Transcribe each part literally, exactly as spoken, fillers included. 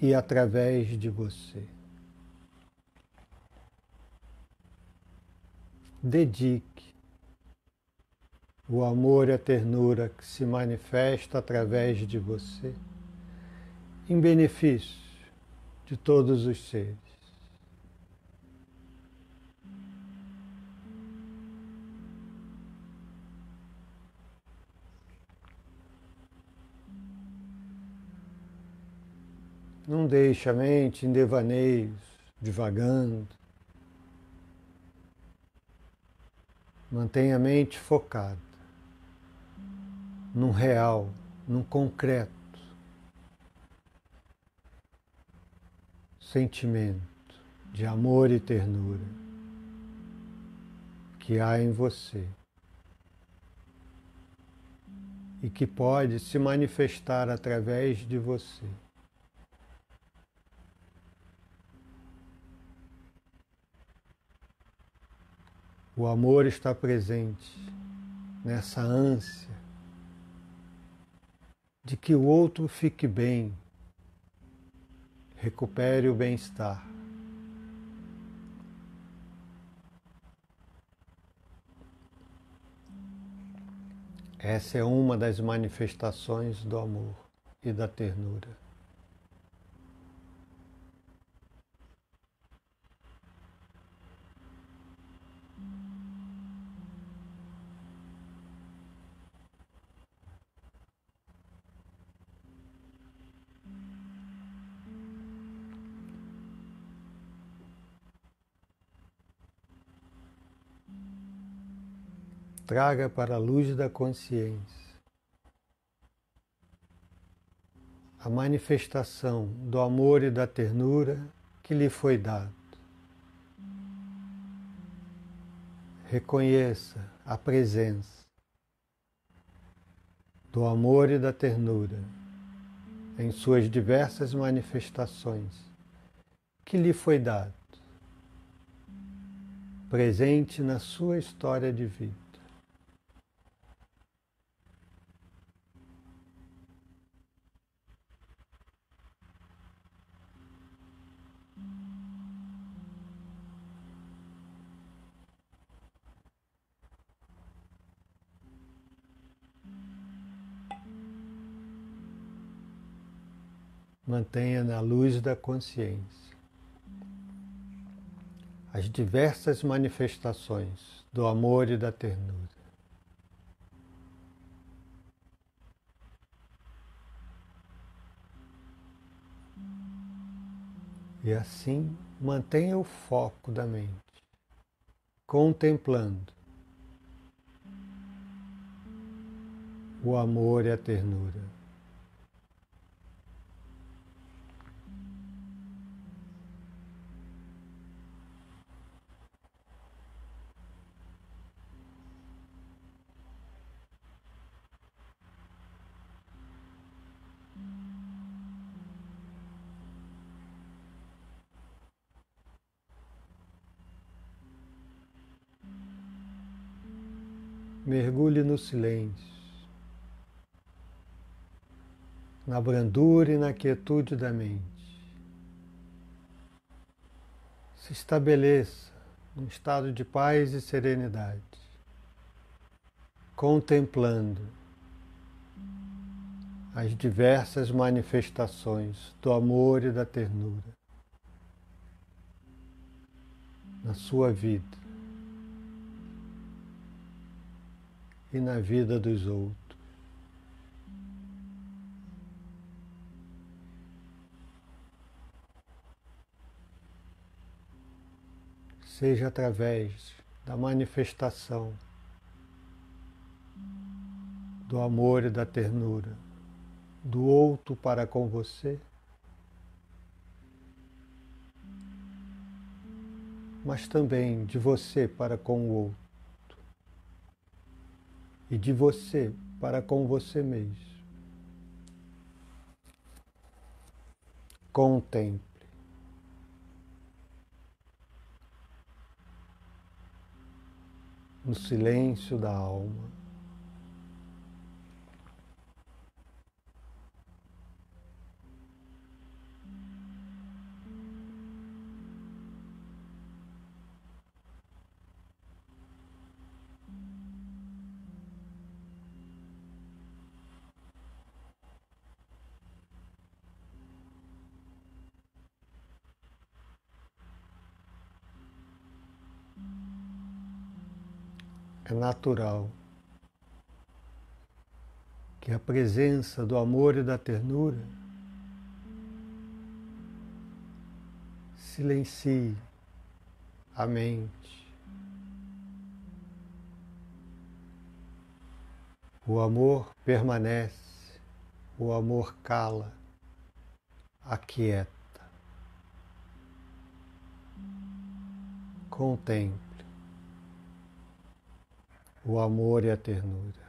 e através de você. Dedique o amor e a ternura que se manifesta através de você em benefício de todos os seres. Não deixe a mente em devaneios, divagando. Mantenha a mente focada num real, num concreto sentimento de amor e ternura que há em você e que pode se manifestar através de você. O amor está presente nessa ânsia de que o outro fique bem, recupere o bem-estar. Essa é uma das manifestações do amor e da ternura. Traga para a luz da consciência a manifestação do amor e da ternura que lhe foi dado. Reconheça a presença do amor e da ternura em suas diversas manifestações que lhe foi dado, presente na sua história de vida. Mantenha na luz da consciência as diversas manifestações do amor e da ternura. E assim mantenha o foco da mente, contemplando o amor e a ternura. Mergulhe no silêncio, na brandura e na quietude da mente. Se estabeleça num estado de paz e serenidade, contemplando as diversas manifestações do amor e da ternura na sua vida e na vida dos outros. Seja através da manifestação do amor e da ternura do outro para com você, mas também de você para com o outro e de você para com você mesmo. Contemple. No silêncio da alma, é natural que a presença do amor e da ternura silencie a mente. O amor permanece, o amor cala, aquieta. Contemple o amor e a ternura.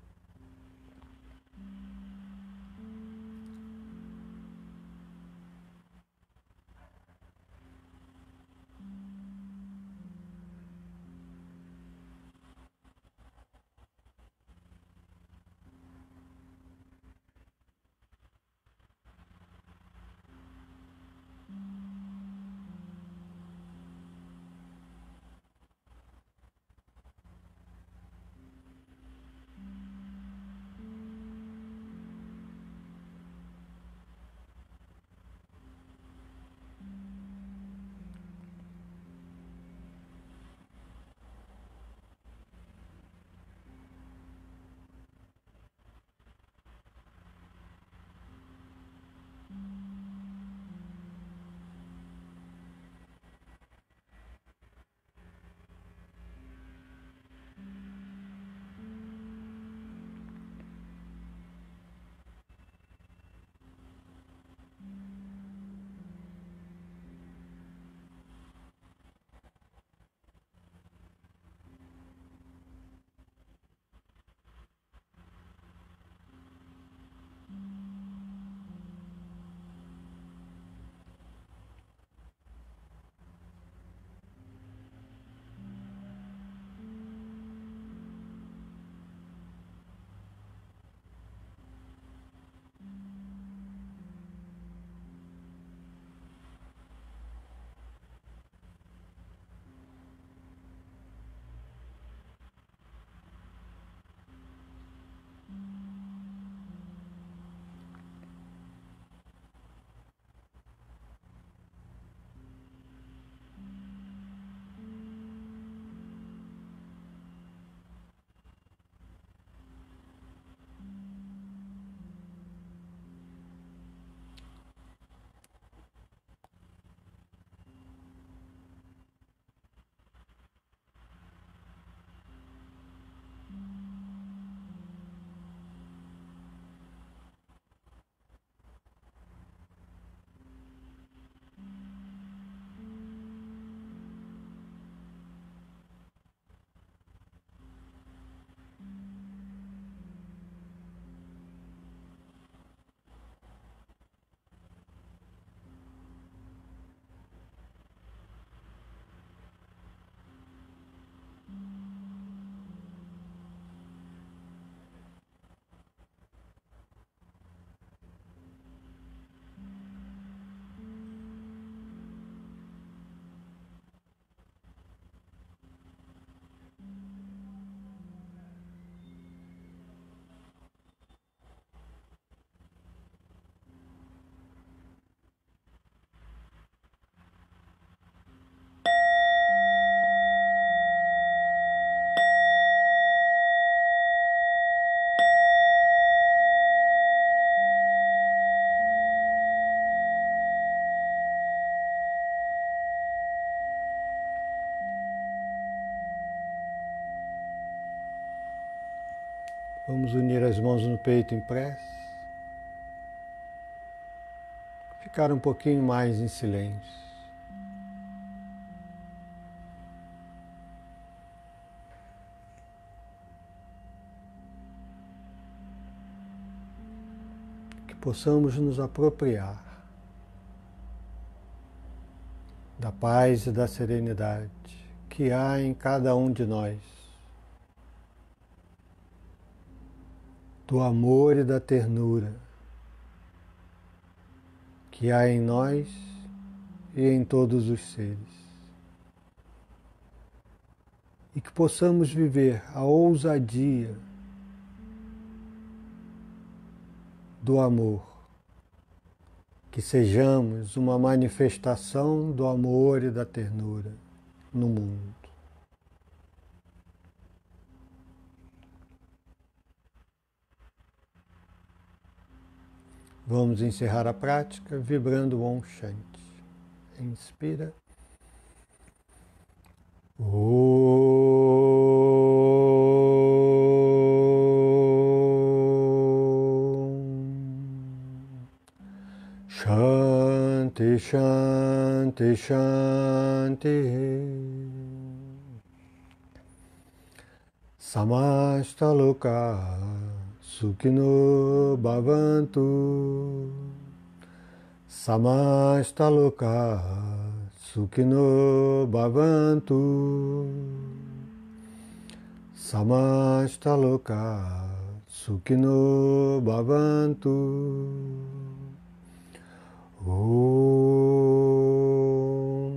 Vamos unir as mãos no peito em prece. Ficar um pouquinho mais em silêncio. Que possamos nos apropriar da paz e da serenidade que há em cada um de nós, do amor e da ternura que há em nós e em todos os seres. E que possamos viver a ousadia do amor, que sejamos uma manifestação do amor e da ternura no mundo. Vamos encerrar a prática vibrando o Om Shanti. Inspira. Shanti, Shanti, Shanti. Samasta loka sukhino bhavantu. Samasta loka sukhino bhavantu. Samasta loka sukhino bhavantu. Om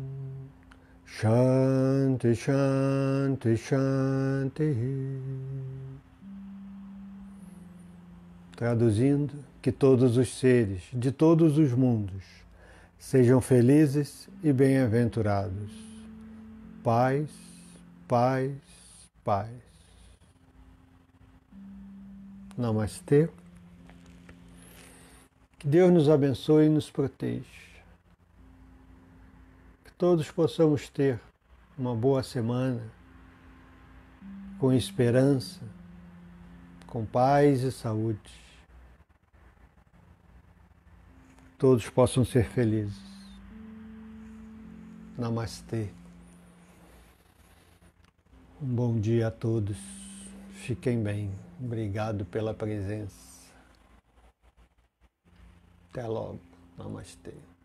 Shanti, Shanti, Shanti. Traduzindo, que todos os seres de todos os mundos sejam felizes e bem-aventurados. Paz, paz, paz. Namastê. Que Deus nos abençoe e nos proteja. Que todos possamos ter uma boa semana, com esperança, com paz e saúde. Todos possam ser felizes. Namastê. Um bom dia a todos. Fiquem bem. Obrigado pela presença. Até logo. Namastê.